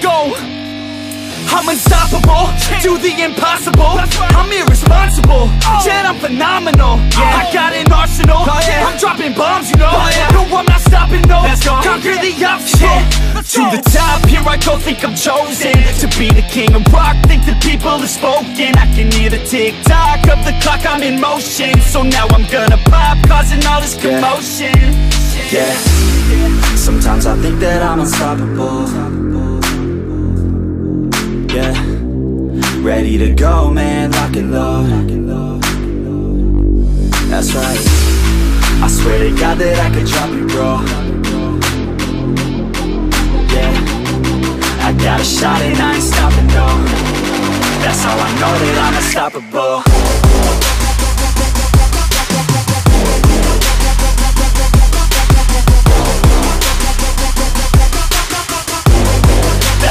go. I'm unstoppable, do the impossible. I'm irresponsible, yet I'm phenomenal. I got an arsenal, I'm dropping bombs, you know. No, I'm not stopping, no. Conquer the obstacle. To the top, here I go, think I'm chosen to be the king of rock, think the people have spoken. I can hear the tick-tock of the clock, I'm in motion. So now I'm gonna pop, causing all this commotion. Yeah, sometimes I think that I'm unstoppable. Yeah, ready to go, man, lock and load. That's right, I swear to God that I could drop it, bro. Yeah, I got a shot and I ain't stopping, no. That's how I know that I'm unstoppable.